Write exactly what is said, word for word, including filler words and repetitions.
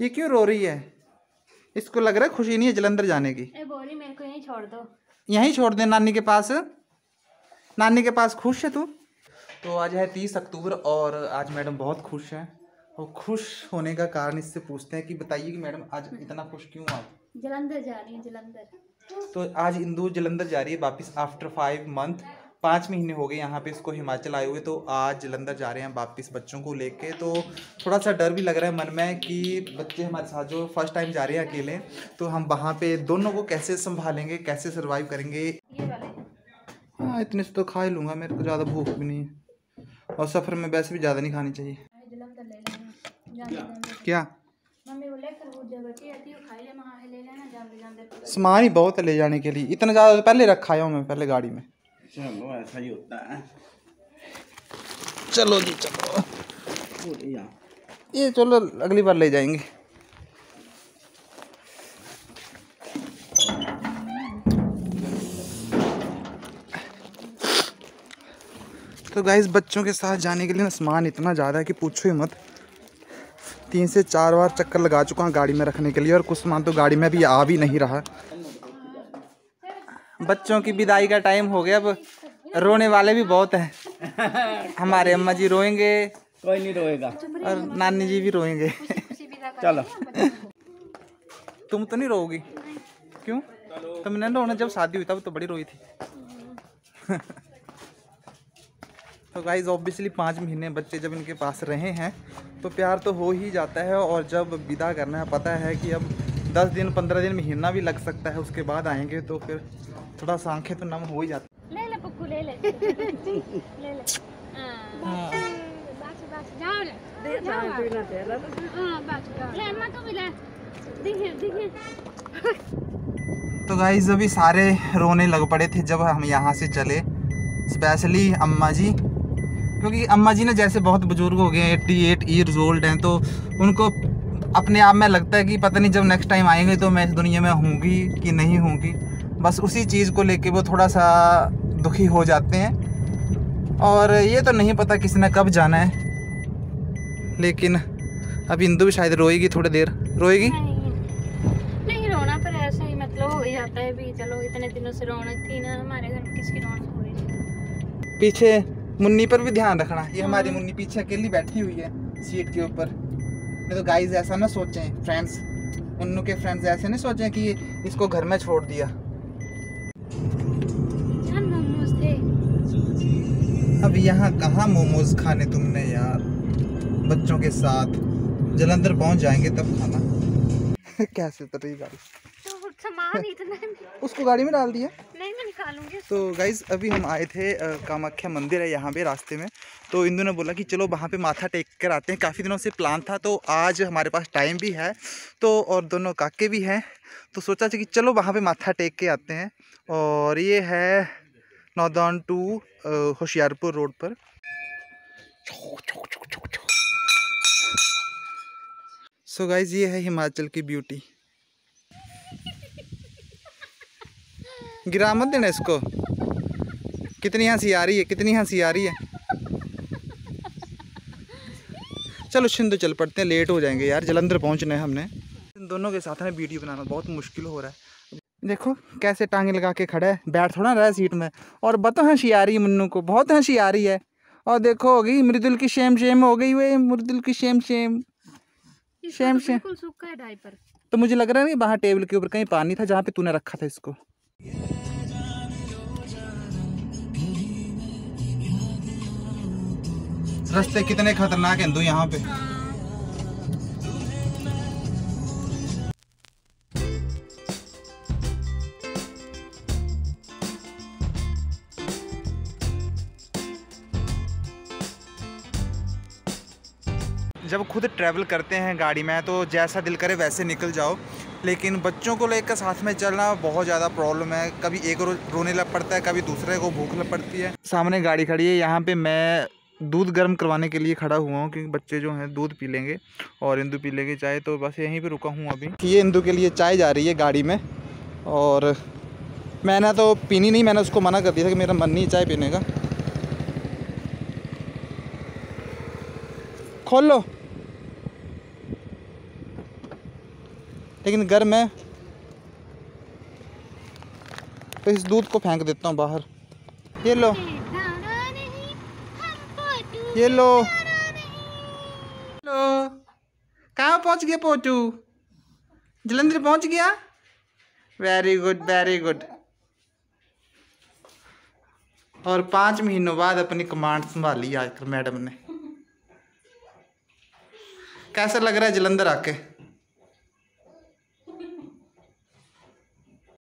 ये क्यों रो रही है? इसको लग रहा है खुशी नहीं है जलंधर जाने की। ए बोली मेरे को यहीं छोड़ दो। यहीं छोड़ दे नानी के पास। नानी के पास खुश है तू? तो आज है तीस अक्टूबर और आज मैडम बहुत खुश हैं। और खुश होने का कारण इससे पूछते हैं कि बताइए कि मैडम आज इतना खुश क्यों आप? जलंधर जा रही है, जलंधर। तो आज इंदु जलंधर जा रही है वापस आफ्टर फाइव मंथ। पाँच महीने हो गए यहाँ पे इसको हिमाचल आए हुए, तो आज जलंधर जा रहे हैं वापस बच्चों को लेके। तो थोड़ा सा डर भी लग रहा है मन में कि बच्चे हमारे साथ जो फर्स्ट टाइम जा रहे हैं अकेले, तो हम वहाँ पे दोनों को कैसे संभालेंगे, कैसे सर्वाइव करेंगे। हाँ इतने से तो खा ही लूँगा, मेरे को ज़्यादा भूख भी नहीं है और सफ़र में वैसे भी ज़्यादा नहीं खानी चाहिए। क्या सामान ही बहुत है ले जाने के लिए, इतना ज़्यादा तो पहले रखा आया हूँ मैं पहले गाड़ी में। चलो ऐसा ही होता है। चलो जी चलो, ये चलो अगली बार ले जाएंगे। तो गाइस बच्चों के साथ जाने के लिए ना सामान इतना ज़्यादा है कि पूछो ही मत। तीन से चार बार चक्कर लगा चुका हूँ गाड़ी में रखने के लिए, और कुछ सामान तो गाड़ी में भी आ भी नहीं रहा। बच्चों की विदाई का टाइम हो गया, अब रोने वाले भी बहुत हैं। हमारे अम्मा जी रोएंगे, कोई नहीं रोएगा, और नानी जी भी रोएंगे। चलो तुम तो नहीं रोओगी? क्यों? तुमने रोना जब शादी हुई तब तो बड़ी रोई थी। तो गाइज ऑब्वियसली पाँच महीने बच्चे जब इनके पास रहे हैं तो प्यार तो हो ही जाता है, और जब विदा करना है पता है कि अब दस दिन पंद्रह दिन महीना भी लग सकता है, उसके बाद आएंगे तो फिर थोड़ा सा आंखें तो नम हो ही जाती। ले ले पप्पू ले ले ले ले। हां बस बस जाओ ले दे जाओ ना तेरा। हां बस ले अम्मा को भी ले देखिए देखिए। तो गाइज अभी सारे रोने लग पड़े थे जब हम यहाँ से चले, स्पेशली अम्मा जी, क्योंकि अम्मा जी ने जैसे बहुत बुजुर्ग हो गए हैं, अट्ठासी ईयर्स ओल्ड हैं, तो उनको अपने आप में लगता है कि पता नहीं जब नेक्स्ट टाइम आएंगे तो मैं इस दुनिया में होंगी कि नहीं होंगी। बस उसी चीज़ को लेके वो थोड़ा सा दुखी हो जाते हैं। और ये तो नहीं पता किसने कब जाना है, लेकिन अब इंदु भी शायद रोएगी, थोड़ी देर रोएगी। नहीं, नहीं रोना, पर ऐसा ही मतलब हो ही जाता है भी। चलो इतने दिनों से रौनक थी ना हमारे घर में, किसकी रौनक हो रही थी। पीछे मुन्नी पर भी ध्यान रखना, ये हमारी मुन्नी पीछे अकेली बैठी हुई है सीट के ऊपर। नहीं तो गाइस ऐसा ना सोचें फ्रेंड्स, मुन्नू के फ्रेंड्स ऐसे नहीं सोचें कि इसको घर में छोड़ दिया। मोमोज थे। अब यहाँ कहाँ मोमोज खाने तुमने यार, बच्चों के साथ जलंधर पहुँच जाएंगे तब खाना। कैसे उतर रही गाड़ी? तो सामान इतना उसको गाड़ी में डाल दिया। नहीं मैं निकालूंगी। तो गाइज़ अभी हम आए थे, कामाख्या मंदिर है यहाँ पे रास्ते में, तो इंदु ने बोला कि चलो वहाँ पे माथा टेक कर आते हैं। काफ़ी दिनों से प्लान था, तो आज हमारे पास टाइम भी है तो, और दोनों काके भी हैं, तो सोचा था कि चलो वहाँ पे माथा टेक के आते हैं। और ये है नौदान टू होशियारपुर रोड पर। सो गाइज़ ये है हिमाचल की ब्यूटी। गिरा मत देना इसको। कितनी हंसी आ रही है, कितनी हंसी आ रही है। चलो शिंदो चल पड़ते हैं, लेट हो जाएंगे यार, जलंधर पहुंचना है हमने। इन दोनों के साथ में वीडियो बनाना बहुत मुश्किल हो रहा है। देखो कैसे टांगे लगा के खड़ा है, बैठ थोड़ा रहा है सीट में। और बहुत हंसी आ रही है मुन्नू को, बहुत हंसी आ रही है। और देखो हो गई मृदुल की शेम शेम हो गई, वे मृदुल की शेम शेम शेम शेम। बिल्कुल सूखा है डायपर। तो मुझे लग रहा है वहाँ टेबल के ऊपर कहीं पानी था जहाँ पे तूने रखा था इसको। रास्ते कितने खतरनाक हैं हिंदू यहाँ पे। जब खुद ट्रैवल करते हैं गाड़ी में तो जैसा दिल करे वैसे निकल जाओ, लेकिन बच्चों को लेकर साथ में चलना बहुत ज़्यादा प्रॉब्लम है। कभी एक रो रोने लग पड़ता है, कभी दूसरे को भूख लग पड़ती है। सामने गाड़ी खड़ी है, यहाँ पे मैं दूध गर्म करवाने के लिए खड़ा हुआ हूँ क्योंकि बच्चे जो हैं दूध पी लेंगे और इंदु पी लेंगे चाय, तो बस यहीं पे रुका हूँ अभी। ये इंदु के लिए चाय जा रही है गाड़ी में, और मैंने तो पीनी नहीं, मैंने उसको मना कर दिया था कि मेरा मन नहीं चाय पीने का। खोल लो। लेकिन गर्म है, तो इस दूध को फेंक देता हूँ बाहर। ये लो, ये लो, लो। कहाँ पहुँच गया पोटू? जलंधर पहुँच गया। Very good, very good. और पाँच महीनों बाद अपनी कमांड संभाली आजकल मैडम ने। कैसा लग रहा है जलंधर आके?